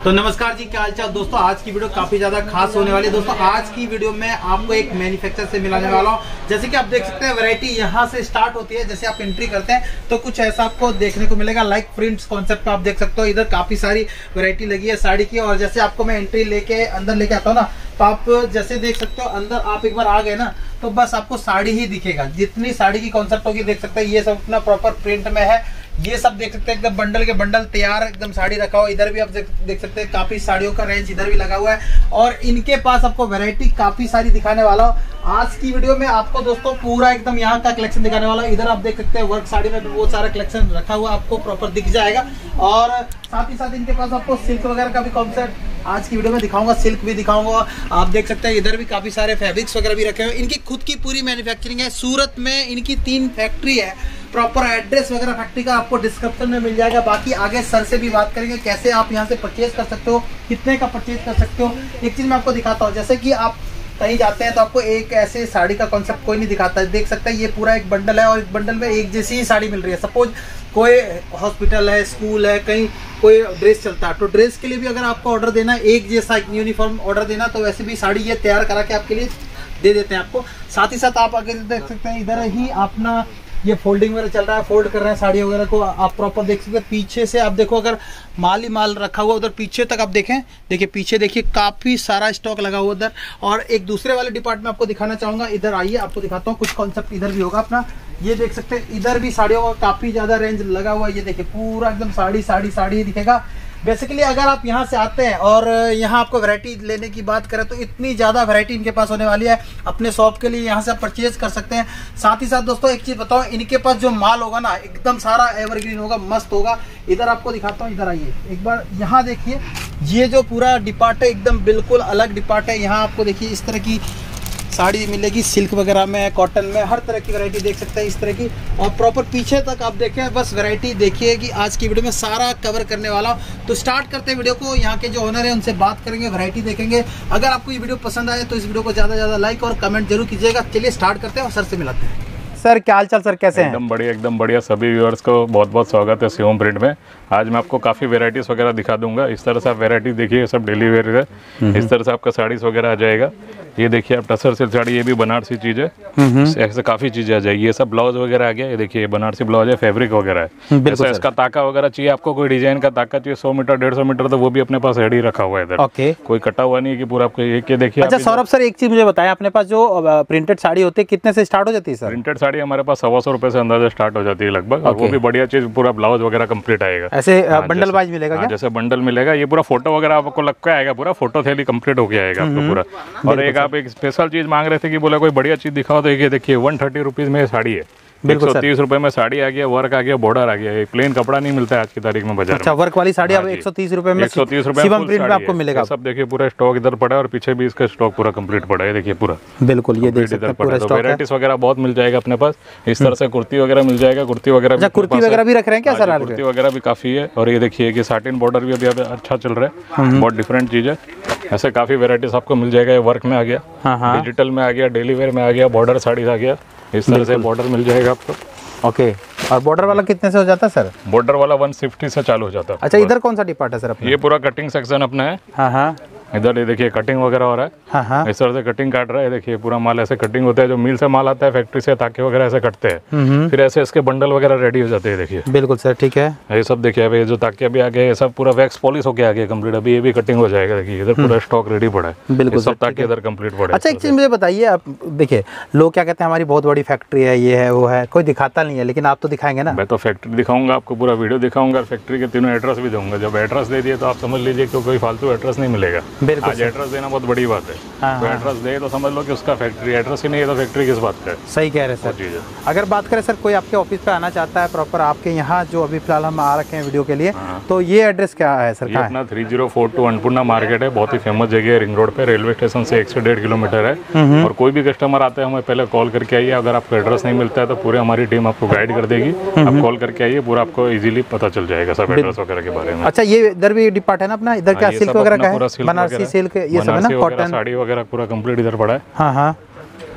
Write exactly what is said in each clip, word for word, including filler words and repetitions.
तो नमस्कार जी, क्या हालचाल दोस्तों। आज की वीडियो काफी ज्यादा खास होने वाली है दोस्तों। आज की वीडियो में आपको एक मैन्युफैक्चरर से मिलाने वाला हूँ। जैसे कि आप देख सकते हैं वैरायटी यहाँ से स्टार्ट होती है। जैसे आप एंट्री करते हैं तो कुछ ऐसा आपको देखने को मिलेगा, लाइक प्रिंट्स कॉन्सेप्ट आप देख सकते हो। इधर काफी सारी वैरायटी लगी है साड़ी की। और जैसे आपको मैं एंट्री लेके अंदर लेके आता हूँ ना, तो आप जैसे देख सकते हो अंदर आप एक बार आ गए ना तो बस आपको साड़ी ही दिखेगा। जितनी साड़ी की कॉन्सेप्ट होगी देख सकते हैं, ये सब अपना प्रॉपर प्रिंट में है। ये सब देख सकते हैं एकदम बंडल के बंडल तैयार एकदम साड़ी रखा हुआ। इधर भी आप देख सकते हैं काफी साड़ियों का रेंज इधर भी लगा हुआ है। और इनके पास आपको वैरायटी काफी सारी दिखाने वाला हूँ आज की वीडियो में। आपको दोस्तों पूरा एकदम यहाँ का कलेक्शन दिखाने वाला हूँ। इधर आप देख सकते हैं वर्क साड़ी में बहुत सारा कलेक्शन रखा हुआ आपको प्रॉपर दिख जाएगा। और साथ ही साथ इनके पास आपको सिल्क वगैरह का भी कॉन्सेप्ट आज की वीडियो में दिखाऊंगा, सिल्क भी दिखाऊंगा। आप देख सकते हैं इधर भी काफी सारे फैब्रिक्स वगैरह भी रखे हुए। इनकी खुद की पूरी मैन्युफैक्चरिंग है। सूरत में इनकी तीन फैक्ट्री है। प्रॉपर एड्रेस वगैरह फैक्ट्री का आपको डिस्क्रिप्शन में मिल जाएगा। बाकी आगे सर से भी बात करेंगे कैसे आप यहाँ से परचेज कर सकते हो, कितने का परचेज कर सकते हो। एक चीज मैं आपको दिखाता हूँ, जैसे कि आप कहीं जाते हैं तो आपको एक ऐसे साड़ी का कॉन्सेप्ट कोई नहीं दिखाता है। देख सकते हैं ये पूरा एक बंडल है और इस बंडल में एक जैसी ही साड़ी मिल रही है। सपोज कोई हॉस्पिटल है, स्कूल है, कहीं कोई ड्रेस चलता है तो ड्रेस के लिए भी अगर आपको ऑर्डर देना है, एक जैसा यूनिफॉर्म ऑर्डर देना, तो वैसे भी साड़ी ये तैयार करा के आपके लिए दे देते हैं आपको। साथ ही साथ आप अगर देख सकते हैं इधर ही अपना ये फोल्डिंग वगैरह चल रहा है, फोल्ड कर रहे हैं साड़ी वगैरह को। आप प्रॉपर देख सकते हैं पीछे से आप देखो, अगर माल ही माल रखा हुआ उधर पीछे तक आप देखें, देखिए पीछे देखिए काफी सारा स्टॉक लगा हुआ उधर। और एक दूसरे वाले डिपार्टमेंट आपको दिखाना चाहूंगा। इधर आइए आपको दिखाता हूँ कुछ कॉन्सेप्ट इधर भी होगा अपना। ये देख सकते हैं इधर भी साड़ियों का काफी ज्यादा रेंज लगा हुआ है। ये देखिए पूरा एकदम साड़ी साड़ी साड़ी ही दिखेगा। बेसिकली अगर आप यहाँ से आते हैं और यहाँ आपको वैरायटी लेने की बात करें तो इतनी ज़्यादा वैरायटी इनके पास होने वाली है। अपने शॉप के लिए यहाँ से आप परचेज कर सकते हैं। साथ ही साथ दोस्तों एक चीज़ बताओ, इनके पास जो माल होगा ना एकदम सारा एवरग्रीन होगा, मस्त होगा। इधर आपको दिखाता हूँ, इधर आइए एक बार। यहाँ देखिए ये जो पूरा डिपार्ट है एकदम बिल्कुल अलग डिपार्ट है। यहाँ आपको देखिए इस तरह की साड़ी मिलेगी, सिल्क वगैरह में, कॉटन में, हर तरह की वैरायटी देख सकते हैं इस तरह की। और प्रॉपर पीछे तक आप देखें, बस वैरायटी देखिए कि आज की वीडियो में सारा कवर करने वाला हूं। तो स्टार्ट करते हैं वीडियो को। यहाँ के जो ओनर है उनसे बात करेंगे, वैरायटी देखेंगे। अगर आपको ये वीडियो पसंद आए तो इस वीडियो को ज़्यादा ज़्यादा लाइक और कमेंट जरूर कीजिएगा। चलिए स्टार्ट करते हैं और सर से मिलाते हैं। सर क्या हाल चाल सर, कैसे हैं? एकदम बढ़िया, एकदम बढ़िया। सभी व्यूअर्स को बहुत बहुत स्वागत है शिवम प्रिंट में। आज मैं आपको काफ़ी वेराइटीज़ वगैरह दिखा दूंगा। इस तरह से आप वेराइटी देखिए, सब डेली वेयर है। इस तरह से आपका साड़ीज़ वगैरह आ जाएगा। ये देखिए आप टसर सिल्क साड़ी, ये भी बनारसी चीज़ है। ऐसे काफ़ी चीज़ें आ जाएगी। ये सब ब्लाउज वगैरह आ गया। ये देखिए बनारसी ब्लाउज है, फैब्रिक वगैरह है। जैसे इसका ताका वगैरह चाहिए आपको, कोई डिजाइन का ताका चाहिए सौ मीटर डेढ़ सौ मीटर, तो वो भी अपने पास रेडी रखा हुआ है इधर। ओके, कोई कटा हुआ नहीं है कि पूरा आपको एक ये देखिए। अच्छा सौरभ सर एक चीज़ मुझे बताएं, अपने पास जो प्रिंटेड साड़ी होती है कितने से स्टार्ट हो जाती है सर? प्रिंटेड साड़ी हमारे पास सवा सौ रुपए से अंदाजा स्टार्ट हो जाती है लगभग। और वो भी बढ़िया चीज़, पूरा ब्लाउज वगैरह कंप्लीट आएगा। ऐसे बंडल वाइज मिलेगा क्या? जैसे बंडल मिलेगा। ये पूरा फोटो वगैरह आपको लग के आएगा, पूरा फोटो थैली कंप्लीट होके आएगा आपको पूरा। और एक आप एक स्पेशल चीज मांग रहे थे कि बोला कोई बढ़िया चीज दिखाओ, तो ये देखिए वन थर्टी रुपीज में साड़ी है। एक सौ तीस रुपए में साड़ी आ गया, वर्क आ गया, बॉर्डर आ गया। प्लेन कपड़ा नहीं मिलता है आज की तारीख में बाजार में। अच्छा, वर्क वाली साड़ी अब एक सौ तीस रुपए में, एक सौ तीस रुपए शिवम प्रिंट में आपको मिलेगा। सब देखिए पूरा स्टॉक इधर पड़ा है और पीछे भी इसका स्टॉक पूरा कंप्लीट पड़ा है। देखिए पूरा बिल्कुल ये देख सकते हैं पूरा स्टॉक है। वैराइटीज वगैरह बहुत मिल जाएगा अपने पास। इस तरह से कुर्ती वगैरह मिल जाएगा। कुर्ती वगैरह अच्छा, कुर्ती वगैरह भी रख रहे हैं क्या सर? कुर्ती वगैरह भी काफी है। और ये देखिए कि साटिन बॉर्डर भी अभी अच्छा चल रहा है, बहुत डिफरेंट चीज है। ऐसे काफी वेराइटीज आपको मिल जाएगा। ये वर्क में आ गया, डिजिटल में आ गया, डेली वेयर में आ गया, बॉर्डर साड़ी आ गया। इस तरह से बॉर्डर मिल जाएगा आपको। ओके, और बॉर्डर वाला कितने से हो जाता है सर? बॉर्डर वाला वन फिफ्टी से चालू हो जाता है। अच्छा, इधर कौन सा डिपार्ट है सर अपना? ये पूरा कटिंग सेक्शन अपना है। हाँ हाँ, इधर ये देखिए कटिंग वगैरह हो रहा है। हाँ हाँ, इस तरह से कटिंग काट रहा है। देखिए पूरा माल ऐसे कटिंग होता है, जो मिल से माल आता है फैक्ट्री से, ताके वगैरह ऐसे कटते हैं, फिर ऐसे इसके बंडल वगैरह रेडी हो जाते हैं। देखिए बिल्कुल सर, ठीक है। ये सब देखिए अभी जो ताके अभी आ गए, ये सब पूरा वैक्स पॉलिश होके आ गया कंप्लीट। अभी ये भी कटिंग हो जाएगा। देखिए इधर पूरा स्टॉक रेडी पड़ा है। बिल्कुल सब ताके इधर कंप्लीट पड़ा है। अच्छा, एक चीज मुझे बताइए, आप देखिए लोग क्या कहते हैं हमारी बहुत बड़ी फैक्ट्री है, ये है वो है, कोई दिखाता नहीं है, लेकिन आप तो दिखाएंगे ना? मैं तो फैक्ट्री दिखाऊंगा आपको, पूरा वीडियो दिखाऊंगा, फैक्ट्री के तीनों एड्रेस भी दूंगा। जब एड्रेस दे दिए तो आप समझ लीजिए कि कोई फालतू एड्रेस नहीं मिलेगा। आज एड्रेस देना बहुत बड़ी बात है। हाँ, तो एड्रेस दे तो समझ लो कि उसका फैक्ट्री, एड्रेस ही नहीं है तो फैक्ट्री किस बात का है। सही कह रहे हैं सर। अगर बात करें सर, कोई आपके ऑफिस पे आना चाहता है प्रॉपर आपके यहाँ, जो अभी फिलहाल हम आ रखे हैं वीडियो के लिए, हाँ। तो ये एड्रेस क्या है सर? ये अपना three zero four two Annapurna market है। बहुत ही फेमस जगह है, रिंग रोड पे, रेलवे स्टेशन से एक से डेढ़ किलोमीटर है। और कोई भी कस्टमर आता है हमें पहले कॉल करके आइए। अगर आपको एड्रेस नहीं मिलता है तो पूरी हमारी टीम आपको गाइड कर देगी। आप कॉल करके आइए, पूरा आपको इजीली पता चल जाएगा सब एड्रेस वगैरह के बारे में। अच्छा, ये इधर भी डिपार्ट है ना अपना? इधर क्या सिल्क वगैरह का है? बनारसी सिल्क, ये सब है ना, कॉटन साड़ी वगैरह पूरा कंप्लीट इधर पड़ा है। हाँ हाँ,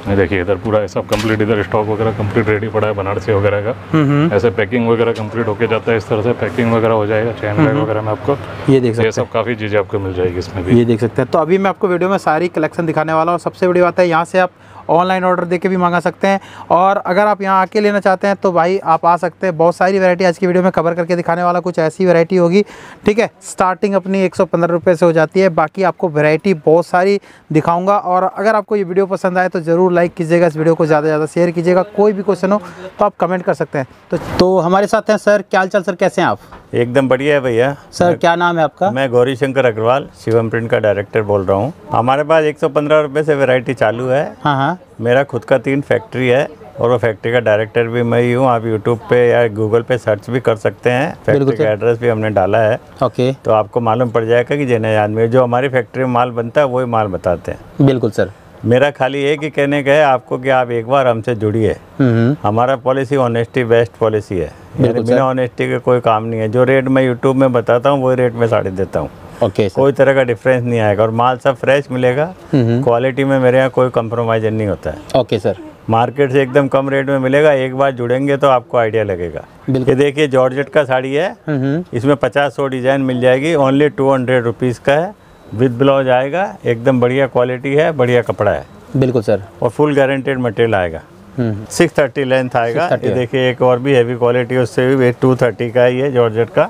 ये देखिए इधर पूरा सब कंप्लीट, इधर स्टॉक वगैरह कंप्लीट रेडी पड़ा है बनारसी वगैरह का। ऐसे पैकिंग वगैरह कंप्लीट होके जाता है, इस तरह से पैकिंग वगैरह हो जाएगा। चैन बैग वगैरह में आपको ये देख सकते हैं, ये सब काफ़ी चीज़ें आपको मिल जाएगी इसमें भी। ये देख सकते हैं। तो अभी मैं आपको वीडियो में सारी कलेक्शन दिखाने वाला हूँ। सबसे बड़ी बात है, यहाँ से आप ऑनलाइन ऑर्डर देके भी मंगा सकते हैं, और अगर आप यहाँ आके लेना चाहते हैं तो भाई आप आ सकते हैं। बहुत सारी वैरायटी आज की वीडियो में कवर करके दिखाने वाला, कुछ ऐसी वैरायटी होगी, ठीक है। स्टार्टिंग अपनी एक सौ पंद्रह रुपये से हो जाती है, बाकी आपको वैरायटी बहुत सारी दिखाऊंगा। और अगर आपको ये वीडियो पसंद आए तो ज़रूर लाइक कीजिएगा, इस वीडियो को ज़्यादा से ज़्यादा शेयर कीजिएगा। कोई भी क्वेश्चन हो तो आप कमेंट कर सकते हैं। तो तो हमारे साथ हैं सर, क्या हाल चाल सर, कैसे हैं आप? एकदम बढ़िया है भैया। सर क्या नाम है आपका? मैं गौरी शंकर अग्रवाल, शिवम प्रिंट का डायरेक्टर बोल रहा हूँ। हमारे पास एक सौ पंद्रह रुपये से वैरायटी चालू है। हाँ हाँ, मेरा खुद का तीन फैक्ट्री है और वो फैक्ट्री का डायरेक्टर भी मैं ही हूँ। आप यूट्यूब पे या गूगल पे सर्च भी कर सकते हैं, फैक्ट्री का एड्रेस भी हमने डाला है। ओके, तो आपको मालूम पड़ जाएगा कि जिन्हें आदमी जो हमारी फैक्ट्री में माल बनता है वही माल बताते हैं। बिल्कुल सर। मेरा खाली एक ही कहने का है आपको कि आप एक बार हमसे जुड़िए। हमारा पॉलिसी ऑनेस्टी बेस्ट पॉलिसी है, यानी बिना ऑनेस्टी के कोई काम नहीं है। जो रेट मैं यूट्यूब में बताता हूँ वही रेट में साड़ी देता हूँ। ओके, कोई तरह का डिफरेंस नहीं आएगा और माल सब फ्रेश मिलेगा। क्वालिटी में मेरे यहाँ कोई कंप्रोमाइज नहीं होता है। Okay sir. मार्केट से एकदम कम रेट में मिलेगा, एक बार जुड़ेंगे तो आपको आइडिया लगेगा। ये देखिए जॉर्जेट का साड़ी है, इसमें पचास सौ डिजाइन मिल जाएगी। ओनली टू हंड्रेड रुपीज़ का है, विद ब्लाउज आएगा। एकदम बढ़िया क्वालिटी है, बढ़िया कपड़ा है। बिल्कुल सर। और फुल गारंटेड मटेरियल आएगा। सिक्स थर्टी लेंथ आएगा। ये देखिए एक और भी हैवी क्वालिटी उससे भी टू थर्टी का है ये जॉर्जेट का।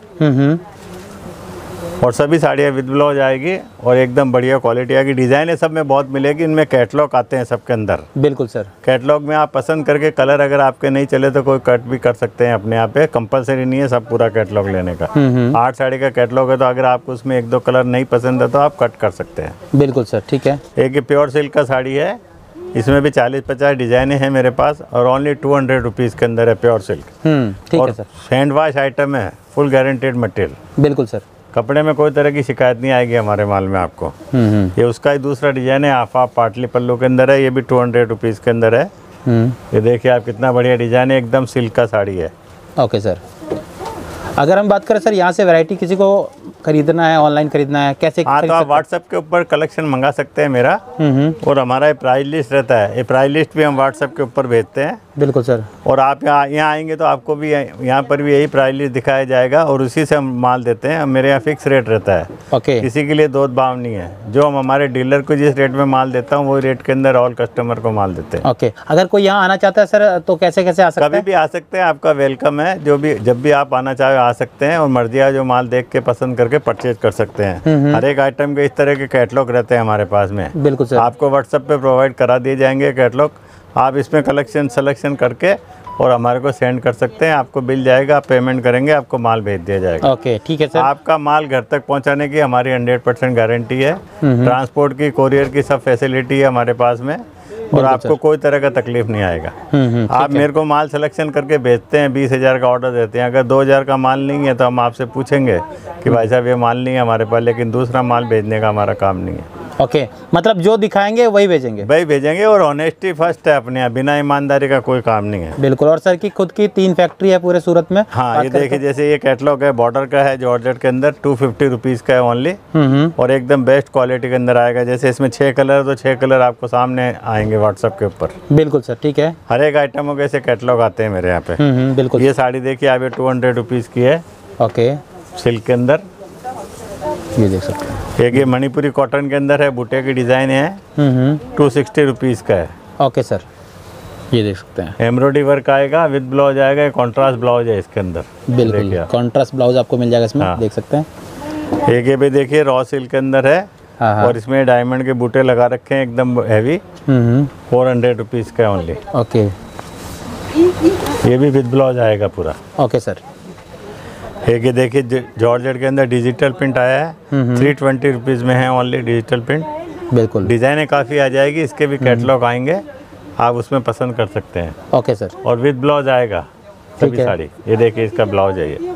और सभी साड़ियाँ विद ब्लाउज आएगी और एकदम बढ़िया क्वालिटी आएगी। डिज़ाइनें सब में बहुत मिलेगी, इनमें कैटलॉग आते हैं सबके अंदर। बिल्कुल सर। कैटलॉग में आप पसंद करके कलर अगर आपके नहीं चले तो कोई कट भी कर सकते हैं अपने आप पे। कंपलसरी नहीं है सब पूरा कैटलॉग लेने का। आठ साड़ी का कैटलॉग है तो अगर आपको उसमें एक दो कलर नहीं पसंद है तो आप कट कर सकते हैं। बिल्कुल सर, ठीक है। एक ये प्योर सिल्क का साड़ी है, इसमें भी चालीस पचास डिजाइने हैं मेरे पास और ओनली टू हंड्रेड रुपीज़ के अंदर है प्योर सिल्क। ठीक है सर। हैंड वॉश आइटम है, फुल गारंटेड मटेरियल। बिल्कुल सर। कपड़े में कोई तरह की शिकायत नहीं आएगी हमारे माल में आपको। ये उसका ही दूसरा डिजाइन है, आफा पाटली पल्लू के अंदर है। ये भी टू हंड्रेड रुपीज़ के अंदर है। ये देखिए आप कितना बढ़िया डिजाइन है, एकदम सिल्क का साड़ी है। Okay sir. अगर हम बात करें सर, यहाँ से वैरायटी किसी को खरीदना है, ऑनलाइन खरीदना है, कैसे? हाँ, तो आप व्हाट्सएप के ऊपर कलेक्शन मंगा सकते हैं मेरा। और हमारा ये प्राइस लिस्ट रहता है, ये प्राइस लिस्ट भी हम व्हाट्सएप के ऊपर भेजते हैं। बिल्कुल सर। और आप यहाँ यहाँ आएंगे तो आपको भी यहाँ पर भी यही प्राइस लिस्ट दिखाया जाएगा और उसी से हम माल देते हैं। मेरे यहाँ फिक्स रेट रहता है। ओके, किसी के लिए दो भाव नहीं है। जो हम हमारे डीलर को जिस रेट में माल देता हूँ वही रेट के अंदर ऑल कस्टमर को माल देते हैं। ओके, अगर कोई यहाँ आना चाहता है सर तो कैसे कैसे आ सकता है? कभी भी आ सकते हैं, आपका वेलकम है। जो भी जब भी आप आना चाहे आ सकते हैं और मर्जिया जो माल देख के पसंद करके परचेज कर सकते हैं। हर एक आइटम के इस तरह के कैटलॉग रहते हैं हमारे पास में। बिल्कुल सर। आपको व्हाट्सएप पे प्रोवाइड करा दिए जाएंगे कैटलॉग। आप इसमें कलेक्शन सिलेक्शन करके और हमारे को सेंड कर सकते हैं। आपको बिल जाएगा, आप पेमेंट करेंगे, आपको माल भेज दिया जाएगा। ओके, ठीक है सर। आपका माल घर तक पहुंचाने की हमारी हंड्रेड परसेंट गारंटी है। ट्रांसपोर्ट की, कोरियर की सब फैसिलिटी है हमारे पास में और आपको कोई तरह का तकलीफ नहीं आएगा। आप मेरे को माल सिलेक्शन करके भेजते हैं, बीस हज़ार का ऑर्डर देते हैं। अगर दो हज़ार का माल नहीं है तो हम आपसे पूछेंगे कि भाई साहब ये माल नहीं है हमारे पास, लेकिन दूसरा माल भेजने का हमारा काम नहीं है। ओके, मतलब जो दिखाएंगे वही भेजेंगे? वही भेजेंगे और ऑनेस्टी फर्स्ट है अपने यहाँ, बिना ईमानदारी का कोई काम नहीं है। बिल्कुल। और सर की खुद की तीन फैक्ट्री है पूरे सूरत में। हाँ, ये देखिए जैसे ये कैटलॉग है, बॉर्डर का है, जॉर्जेट के अंदर टू फिफ्टी रुपीज़ का है ओनली। और एकदम बेस्ट क्वालिटी के अंदर आएगा। जैसे इसमें छः कलर तो छः कलर आपको सामने आएंगे व्हाट्सएप के ऊपर। बिल्कुल सर, ठीक है। हर एक आइटमों के ऐसे कैटलॉग आते हैं मेरे यहाँ पे। बिल्कुल। ये साड़ी देखिए आप, ये टू हंड्रेड रुपीज़ की है। ओके, सिल्क के अंदर ये देख सकते हैं। एक ये मणिपुरी कॉटन के अंदर है, बूटे की डिज़ाइन है, टू सिक्सटी रुपीज़ का है। ओके सर, ये देख सकते हैं। एम्ब्रॉयडरी वर्क आएगा, विद ब्लाउज आएगा, कॉन्ट्रास्ट ब्लाउज है इसके अंदर। बिल्कुल, कॉन्ट्रास्ट ब्लाउज आपको मिल जाएगा इसमें। हाँ। देख सकते हैं। एक ये भी देखिए रॉ सिल्क के अंदर है। हाँ हाँ। और इसमें डायमंड के बूटे लगा रखे हैं, एकदम हैवी, फोर हंड्रेड रुपीज़ का ओनली। ओके, ये भी विद ब्लाउज आएगा पूरा। Okay sir. एक ये देखिए जॉर्जेट के अंदर डिजिटल प्रिंट आया है, थ्री ट्वेंटी रुपीज़ में है ओनली डिजिटल प्रिंट। बिल्कुल। डिज़ाइनें काफ़ी आ जाएगी, इसके भी कैटलॉग आएंगे, आप उसमें पसंद कर सकते हैं। Okay sir. और विद ब्लाउज आएगा सभी साड़ी। ये देखिए इसका ब्लाउज है ये।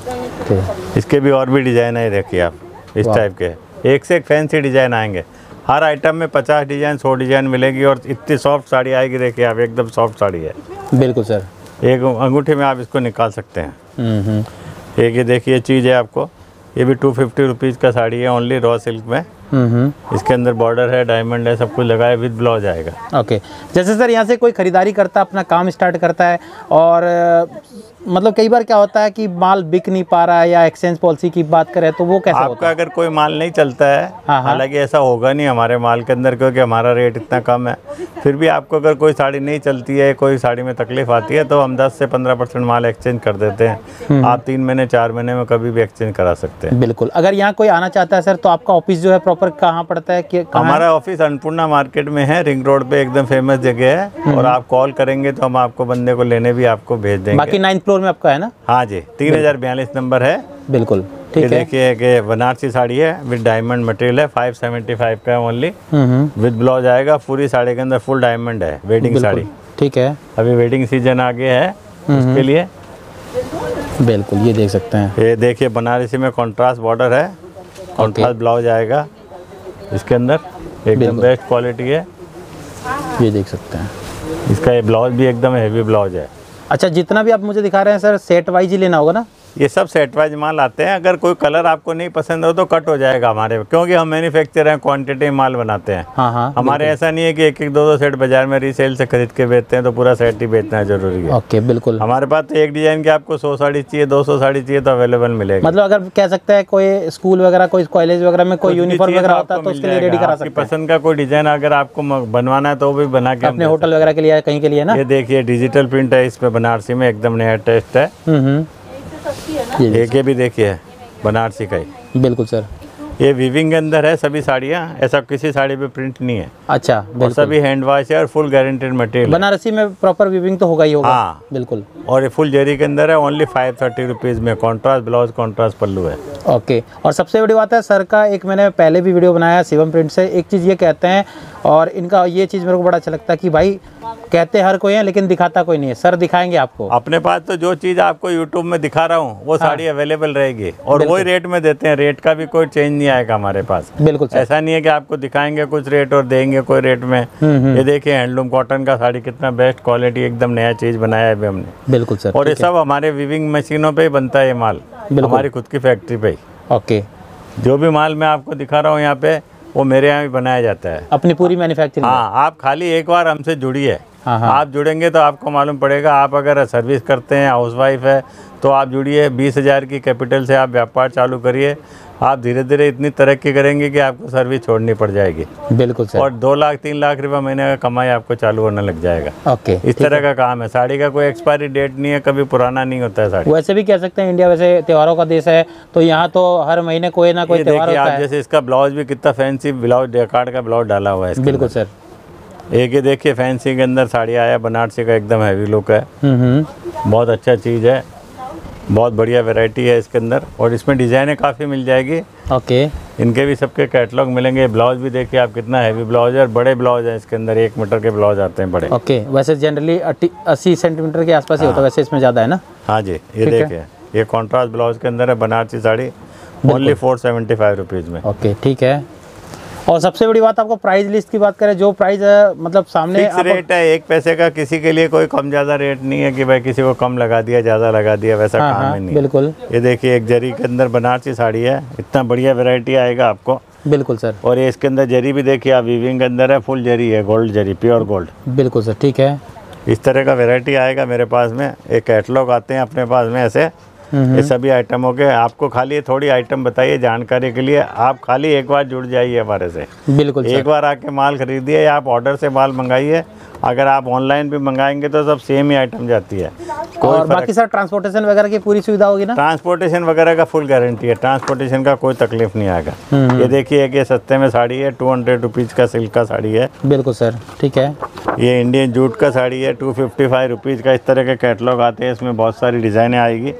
इसके भी और भी डिज़ाइन है, देखिए आप इस टाइप के एक से एक फैंसी डिज़ाइन आएंगे। हर आइटम में पचास डिज़ाइन सौ डिज़ाइन मिलेगी और इतनी सॉफ्ट साड़ी आएगी। देखिए आप, एकदम सॉफ्ट साड़ी है। बिल्कुल सर। एक अंगूठे में आप इसको निकाल सकते हैं। एक ये देखिए चीज़ है आपको, ये भी टू फिफ्टी रुपीज़ का साड़ी है ओनली रॉ सिल्क में। इसके अंदर बॉर्डर है, डायमंड है, सब कुछ लगा है, विद ब्लाउज आएगा। ओके, जैसे सर यहाँ से कोई खरीदारी करता है, अपना काम स्टार्ट करता है और मतलब कई बार क्या होता है कि माल बिक नहीं पा रहा है या एक्सचेंज पॉलिसी की बात करें तो वो कैसे आपका होता है? अगर कोई माल नहीं चलता है, हालांकि ऐसा होगा नहीं हमारे माल के अंदर क्योंकि हमारा रेट इतना कम है, फिर भी आपको अगर कोई साड़ी नहीं चलती है, कोई साड़ी में तकलीफ आती है तो हम दस से पंद्रह परसेंट माल एक्सचेंज कर देते हैं। आप तीन महीने चार महीने में कभी भी एक्सचेंज करा सकते हैं। बिल्कुल। अगर यहाँ कोई आना चाहता है सर तो आपका ऑफिस जो है प्रॉपर कहाँ पड़ता है? कि हमारा ऑफिस अन्नपूर्णा मार्केट में है, रिंग रोड पे, एकदम फेमस जगह है। और आप कॉल करेंगे तो हम आपको बंदे को लेने भी आपको भेज देंगे। बाकी नाइन्थ फ्लोर में आपका है ना? हाँ जी, तीन हजार बयालीस नंबर है। बिल्कुल ठीक है। देखिए कि बनारसी साड़ी है विद डायमंड मटेरियल है, फाइव सेवेंटी फाइव का है ओनली, विद ब्लाउज आएगा। पूरी साड़ी के अंदर फुल डायमंड है, वेडिंग साड़ी। ठीक है, अभी वेडिंग सीजन आगे है उसके लिए। बिल्कुल, ये देख सकते हैं। ये देखिए बनारसी में कॉन्ट्रास्ट बॉर्डर है, कॉन्ट्रास्ट ब्लाउज आएगा इसके अंदर, एकदम बेस्ट क्वालिटी है। ये देख सकते हैं, इसका ये ब्लाउज भी एकदम हेवी ब्लाउज है। अच्छा, जितना भी आप मुझे दिखा रहे हैं सर सेट वाइज ही लेना होगा ना? ये सब सेट वाइज माल आते हैं। अगर कोई कलर आपको नहीं पसंद हो तो कट हो जाएगा हमारे, क्योंकि हम मैन्युफैक्चर हैं, क्वांटिटी माल बनाते हैं। हाँ हाँ, हमारे ऐसा नहीं है कि एक एक दो दो सेट बाजार में रीसेल से खरीद के बेचते हैं तो पूरा सेट ही बेचना जरूरी है। ओके, बिल्कुल। हमारे पास तो एक डिजाइन के आपको सौ साड़ी चाहिए, दो सौ साड़ी चाहिए तो अवेलेबल मिलेगा। मतलब अगर कह सकते हैं कोई स्कूल वगैरह, कोई कॉलेज वगैरह में कोई यूनिफॉर्म वगैरह होता है तो उसके लिए रेडी करा सकते हैं। पसंद का कोई डिजाइन अगर आपको बनवाना है तो भी बना के अपने होटल वगैरह के लिए, कहीं के लिए ना। ये देखिए डिजिटल प्रिंट है इसमें, बनारसी में एकदम नया टेस्ट है। एक ये भी देखिए बनारसी का ही। बिल्कुल सर, ये वीविंग के अंदर है सभी साड़ियाँ, ऐसा किसी साड़ी पे प्रिंट नहीं है। अच्छा, और सभी हैंड वॉश है और फुल गारंटेड मटेरियल। बनारसी में प्रॉपर वीविंग तो होगा ही होगा। हाँ बिल्कुल। और ये फुल जरी के अंदर है, ओनली फाइव थर्टी रुपीज़ में। कॉन्ट्रास्ट ब्लाउज, कॉन्ट्रास्ट पल्लू है। ओके। और सबसे बड़ी बात है सर का, एक मैंने पहले भी वीडियो बनाया शिवम प्रिंट से, एक चीज़ ये कहते हैं और इनका ये चीज़ मेरे को बड़ा अच्छा लगता है कि भाई कहते हर कोई है लेकिन दिखाता कोई नहीं है। सर दिखाएंगे आपको। अपने पास तो जो चीज़ आपको यूट्यूब में दिखा रहा हूँ वो साड़ी अवेलेबल रहेगी और वही रेट में देते हैं। रेट का भी कोई चेंज नहीं आएगा हमारे पास। बिल्कुल सर। ऐसा नहीं है कि आपको दिखाएंगे कुछ रेट और देंगे कोई रेट में। ये देखिए हैंडलूम कॉटन का साड़ी, कितना बेस्ट क्वालिटी, एकदम नया चीज़ बनाया है अभी हमने। बिल्कुल सर। और ये सब हमारे वीविंग मशीनों पे ही बनता है ये माल, हमारी खुद की फैक्ट्री पे ही। ओके। जो भी माल मैं आपको दिखा रहा हूँ यहाँ पे वो मेरे यहाँ भी बनाया जाता है, अपनी पूरी मैन्युफैक्चरिंग। हाँ, आप खाली एक बार हमसे जुड़िए। हाँ हाँ। आप जुड़ेंगे तो आपको मालूम पड़ेगा। आप अगर सर्विस करते हैं, हाउसवाइफ है, तो आप जुड़िए। बीस हज़ार की कैपिटल से आप व्यापार चालू करिए। आप धीरे धीरे इतनी तरक्की करेंगे कि आपको सर्विस छोड़नी पड़ जाएगी। बिल्कुल सर। और दो लाख तीन लाख रुपए महीने का कमाई आपको चालू होने लग जाएगा। ओके। इस तरह का काम है। साड़ी का कोई एक्सपायरी डेट नहीं है, कभी पुराना नहीं होता है साड़ी। वैसे भी कह सकते हैं इंडिया वैसे त्योहारों का देश है, तो यहाँ तो हर महीने कोई ना कोई त्योहार होता आप है। जैसे इसका ब्लाउज भी कितना फैंसी ब्लाउज, डेकार्ड का ब्लाउज डाला हुआ है। बिल्कुल सर। एक ये देखिए फैंसी के अंदर साड़ी आया, बनारसी का, एकदम हैवी लुक है। हम्म। बहुत अच्छा चीज़ है, बहुत बढ़िया वैरायटी है इसके अंदर। और इसमें डिज़ाइनें काफ़ी मिल जाएगी। ओके। इनके भी सबके कैटलॉग मिलेंगे। ब्लाउज भी देखिए आप कितना हैवी ब्लाउज है और बड़े ब्लाउज हैं इसके अंदर, एक मीटर के ब्लाउज आते हैं बड़े। ओके। वैसे जनरली अस्सी सेंटीमीटर के आसपास ही होता है, वैसे इसमें ज़्यादा है ना? हाँ जी। ये देखिए ये कॉन्ट्रास्ट ब्लाउज के अंदर है Banarasi sari, only four seventy five rupees में। ओके, ठीक है। और सबसे बड़ी बात, आपको प्राइस लिस्ट की बात करें, जो प्राइस मतलब सामने फिक्स रेट है, एक पैसे का किसी के लिए कोई कम ज़्यादा रेट नहीं है कि भाई किसी को कम लगा दिया, ज़्यादा लगा दिया, वैसा हाँ, काम हाँ, है नहीं। बिल्कुल। ये देखिए एक जरी के अंदर बनारसी साड़ी है, इतना बढ़िया वैरायटी आएगा आपको। बिल्कुल सर। और ये इसके अंदर जरी भी देखिए आप, वीविंग के अंदर है, फुल जरी है, गोल्ड जरी, प्योर गोल्ड। बिल्कुल सर, ठीक है। इस तरह का वैरायटी आएगा मेरे पास में। एक कैटलॉग आते हैं अपने पास में ऐसे, ये सभी आइटमों के। आपको खाली थोड़ी आइटम बताइए जानकारी के लिए, आप खाली एक बार जुड़ जाइए हमारे से। बिल्कुल एक बार आके माल खरीदिए, आप ऑर्डर से माल मंगाइए। अगर आप ऑनलाइन भी मंगाएंगे तो सब सेम ही आइटम जाती है। और बाकी सर ट्रांसपोर्टेशन वगैरह की पूरी सुविधा होगी ना? ट्रांसपोर्टेशन वगैरह का फुल गारंटी है, ट्रांसपोर्टेशन का कोई तकलीफ नहीं आएगा। ये देखिए कि ये सस्ते में साड़ी है, टू हंड्रेड रुपीज़ का सिल्क का साड़ी है। बिल्कुल सर, ठीक है। ये इंडियन जूट का साड़ी है, टू फिफ्टी फाइव रुपीज़ का। इस तरह के कैटलॉग आते हैं, इसमें बहुत सारी डिज़ाइनें आएगी।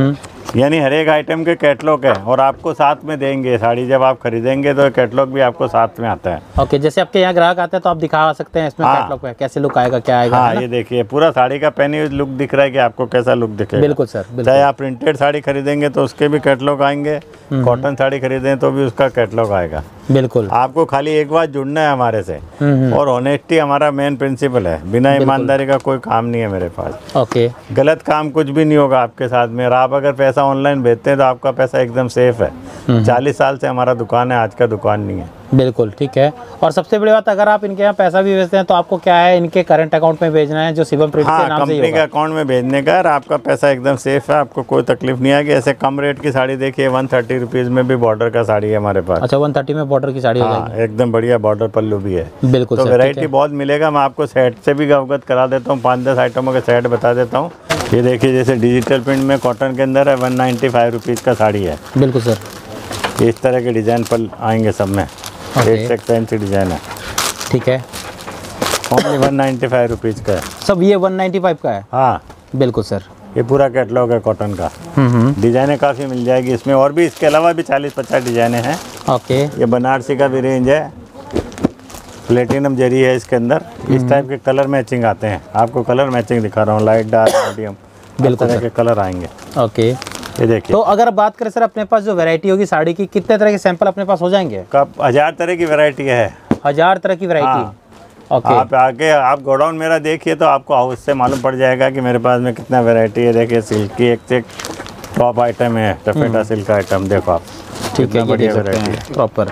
यानी हर एक आइटम के कैटलॉग है और आपको साथ में देंगे साड़ी। जब आप खरीदेंगे तो कैटलॉग भी आपको साथ में आता है। ओके, जैसे आपके यहाँ ग्राहक आते हैं तो आप दिखा सकते हैं इसमें हाँ। कैटलॉग पे कैसे लुक आएगा, क्या आएगा। हाँ, ये देखिए पूरा साड़ी का पहनी हुई लुक दिख रहा है कि आपको कैसा लुक दिखेगा। बिल्कुल सर, बिल्कुल। चाहे आप प्रिंटेड साड़ी खरीदेंगे तो उसके भी कैटलॉग आएंगे, कॉटन साड़ी खरीदें तो भी उसका कैटलॉग आएगा। बिल्कुल। आपको खाली एक बार जुड़ना है हमारे से, और ऑनेस्टी हमारा मेन प्रिंसिपल है। बिना ईमानदारी का कोई काम नहीं है मेरे पास। ओके। गलत काम कुछ भी नहीं होगा आपके साथ में। और आप अगर पैसा ऑनलाइन भेजते हैं तो आपका पैसा एकदम सेफ है। चालीस साल से हमारा दुकान है, आज का दुकान नहीं है। बिल्कुल ठीक है। और सबसे बड़ी बात, अगर आप इनके यहाँ पैसा भी भेजते हैं तो आपको क्या है, इनके करंट अकाउंट में भेजना है, जो शिवम प्रिंट हाँ, के नाम से ही कंपनी के होगा। अकाउंट में भेजने का। और आपका पैसा एकदम सेफ है, आपको कोई तकलीफ नहीं आएगी। ऐसे कम रेट की साड़ी देखिए, वन थर्टी रुपीज में भी बॉर्डर का साड़ी है हमारे पास। अच्छा, वन थर्टी में बॉर्डर की साड़ी हो हाँ, जाएगी। एकदम बढ़िया बॉर्डर पल्लू भी है। बिल्कुल तो सर, वैरायटी ठीक है। बहुत मिलेगा। मैं आपको सेट से भी अवगत करा देता हूँ, पाँच दस आइटमों के सेट बता देता हूँ। ये देखिए, जैसे डिजिटल प्रिंट में कॉटन के अंदर है, वन नाइन्टी फाइव रुपीज़ का साड़ी है। बिल्कुल सर। इस तरह के डिज़ाइन पर आएंगे सब में, एक से एक फैंसी डिज़ाइन है। ठीक है। Only one ninety five rupees का है सब, ये वन नाइन्टी फाइव का है। हाँ, बिल्कुल सर। ये पूरा कैटलॉग है कॉटन का। हम्म। डिज़ाइनें काफ़ी मिल जाएगी इसमें, और भी इसके अलावा भी चालीस पचास डिज़ाइनें हैं। ओके। ये बनारसी का भी रेंज है, प्लेटिनम जरी है इसके अंदर। इस टाइप के कलर मैचिंग आते हैं। आपको कलर मैचिंग दिखा रहा हूँ, लाइट डार्क मीडियम, बिल्कुल तरह के कलर आएंगे। ओके। ये देखिए, तो अगर बात करें सर, अपने पास जो वैरायटी होगी साड़ी की, कितने तरह के सैंपल अपने पास हो जाएंगे? कब हजार तरह की वैरायटी है। हजार तरह की वैरायटी। हाँ। ओके। आप आके आप गोडाउन मेरा देखिए तो आपको हाउस से मालूम पड़ जाएगा कि मेरे पास में कितना वैरायटी है। देखिए, सिल्क की एक से एक टॉप आइटम है, टपेटा सिल्क का आइटम देखो आप। ठीक है, ये बढ़िया देख सकते वैरायटी हैं प्रॉपर।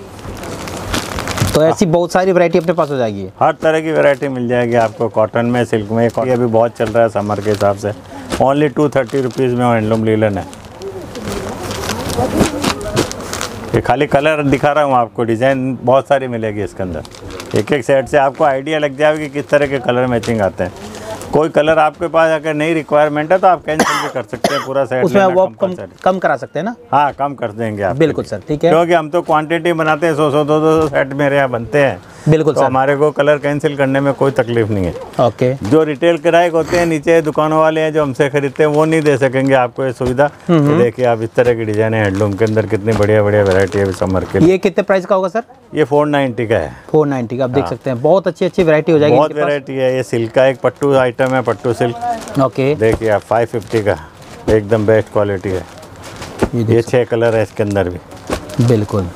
तो ऐसी बहुत सारी वैरायटी अपने पास हो जाएगी। हर तरह की वैरायटी मिल जाएगी आपको, कॉटन में, सिल्क में। ये अभी बहुत चल रहा है समर के हिसाब से। ओनली टू थर्टी रुपीज़ में हैंडलूम लीलन है। ये खाली कलर दिखा रहा हूँ आपको, डिज़ाइन बहुत सारी मिलेगी इसके अंदर। एक एक सेट से आपको आइडिया लग जाएगा कि किस तरह के कलर मैचिंग आते हैं। कोई कलर आपके पास अगर नहीं रिक्वायरमेंट है तो आप कैंसिल भी कर सकते हैं, पूरा सेट उसमें लेना वो कम compulsory। कम करा सकते हैं ना? हाँ, कम कर देंगे आप। बिल्कुल सर, ठीक है। क्योंकि हम तो क्वांटिटी बनाते हैं, सौ सौ दो दो सेट मेरे यहाँ बनते हैं। बिल्कुल तो सर। हमारे को कलर कैंसिल करने में कोई तकलीफ नहीं है। ओके। जो रिटेल ग्राहक होते हैं, नीचे दुकानों वाले हैं जो हमसे खरीदते हैं, वो नहीं दे सकेंगे आपको ये सुविधा। ये देखिए आप, इस तरह की डिजाइन है हैंडलूम के अंदर, कितनी बढ़िया बढ़िया वैरायटी है समर के लिए। ये कितने प्राइस का होगा सर? ये फोर नाइन्टी का है। फोर नाइन्टी का। आप देख सकते हैं, बहुत अच्छी अच्छी वैरायटी हो जाएगी। बहुत वैरायटी है। ये सिल्क का एक पट्टू आइटम है, पट्टू सिल्क। ओके। देखिए आप, फाइव फिफ्टी का, एकदम बेस्ट क्वालिटी है। ये छः कलर है इसके अंदर भी। बिल्कुल,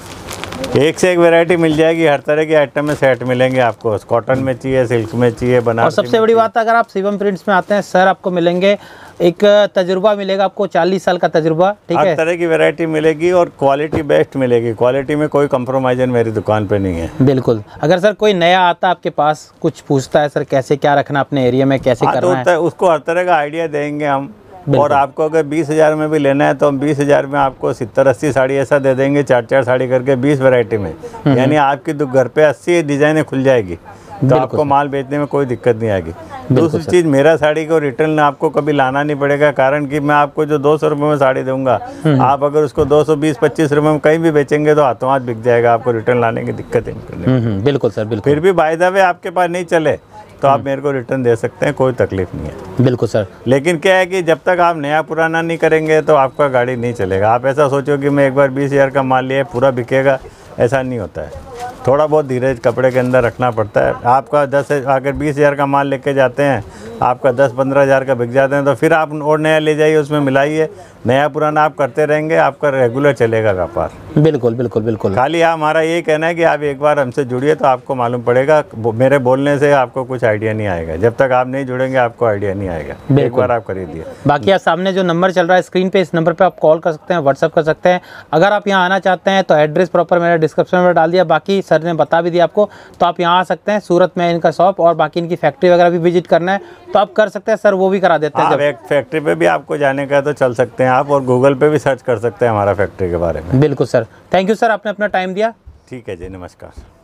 एक से एक वैरायटी मिल जाएगी। हर तरह के आइटम में सेट मिलेंगे आपको। कॉटन में चाहिए, सिल्क में चाहिए, बनारसी। और सबसे बड़ी बात, अगर आप शिवम प्रिंट्स में आते हैं सर, आपको मिलेंगे एक तजुर्बा मिलेगा, आपको चालीस साल का तजुर्बा। ठीक है, हर तरह की वैरायटी मिलेगी और क्वालिटी बेस्ट मिलेगी। क्वालिटी में कोई कंप्रोमाइज़न मेरी दुकान पे नहीं है। बिल्कुल। अगर सर कोई नया आता है आपके पास, कुछ पूछता है सर कैसे क्या रखना अपने एरिया में, कैसे हाँ, करना तो है, उसको हर तरह का आइडिया देंगे हम। और आपको अगर बीस हज़ार में भी लेना है तो हम बीस हज़ार में आपको सत्तर अस्सी साड़ी ऐसा दे देंगे, चार चार साड़ी करके बीस वैरायटी में। यानी आपकी तो घर पे अस्सी डिज़ाइनें खुल जाएगी, तो आपको माल बेचने में कोई दिक्कत नहीं आएगी। दूसरी चीज़, मेरा साड़ी को रिटर्न आपको कभी लाना नहीं पड़ेगा, कारण कि मैं आपको जो दो सौ रुपये में साड़ी दूंगा, आप अगर उसको दो सौ बीस पच्चीस रुपये में कहीं भी बेचेंगे तो हाथों हाथ बिक जाएगा। आपको रिटर्न लाने की दिक्कत ही नहीं करनी। हम्म, हम्म, बिल्कुल सर, बिल्कुल। फिर भी बाय द वे आपके पास नहीं चले तो आप मेरे को रिटर्न दे सकते हैं, कोई तकलीफ नहीं है। बिल्कुल सर। लेकिन क्या है कि जब तक आप नया पुराना नहीं करेंगे तो आपका गाड़ी नहीं चलेगा। आप ऐसा सोचो कि मैं एक बार बीस हज़ार का माल लिया पूरा बिकेगा, ऐसा नहीं होता है। थोड़ा बहुत धीरज कपड़े के अंदर रखना पड़ता है। आपका दस अगर बीस हज़ार का माल लेके जाते हैं, आपका दस पंद्रह हज़ार का बिक जाते हैं, तो फिर आप और नया ले जाइए, उसमें मिलाइए, नया पुराना आप करते रहेंगे, आपका रेगुलर चलेगा व्यापार। बिल्कुल बिल्कुल बिल्कुल। खाली आप, हमारा ये कहना है कि आप एक बार हमसे जुड़िए तो आपको मालूम पड़ेगा। मेरे बोलने से आपको कुछ आइडिया नहीं आएगा। जब तक आप नहीं जुड़ेंगे आपको आइडिया नहीं आएगा। एक बार आप खरीदिए। बाकी आप सामने जो नंबर चल रहा है स्क्रीन पे, इस नंबर पे आप कॉल कर सकते हैं, व्हाट्सअप कर सकते हैं। अगर आप यहाँ आना चाहते हैं तो एड्रेस प्रॉपर मैंने डिस्क्रिप्शन में डाल दिया, बाकी सर ने बता भी दिया आपको, तो आप यहाँ आ सकते हैं। सूरत में इनका शॉप, और बाकी इनकी फैक्ट्री वगैरह भी विजिट करना है तो आप कर सकते हैं सर, वो भी करा देते हैं। जब एक फैक्ट्री पे भी आपको जाने का है तो चल सकते हैं आप, और गूगल पे भी सर्च कर सकते हैं हमारा फैक्ट्री के बारे में। बिल्कुल सर। थैंक यू सर, आपने अपना टाइम दिया। ठीक है जी, नमस्कार।